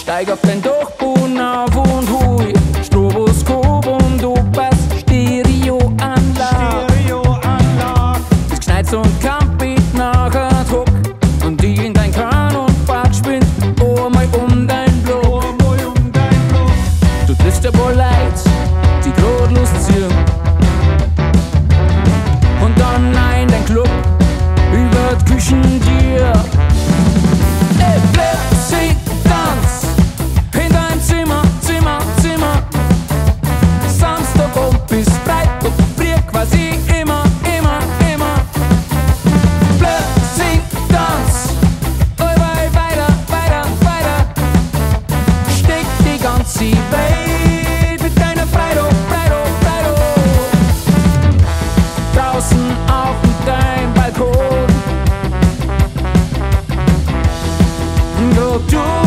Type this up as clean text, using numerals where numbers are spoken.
Steig auf den Dachboden auf und hui, Stroboskop und Opas Stereoanlage. Es geschneit und Kampit nachher Druck und die in dein Kahn und Bad spinnt, oh mal um dein Block. Du triffst ein paar Leid, die grad Lust ziehen. Und dann nein, dein Club über die Küchentier. Ey, Plärr, sie Danz in deinem Zimmer. Samstag und bis Freitag, frier quasi immer. Plärr, sie Danz, weiter. Steck die ganze Welt mit deiner Freitag. Draußen auf deinem Balkon. Go to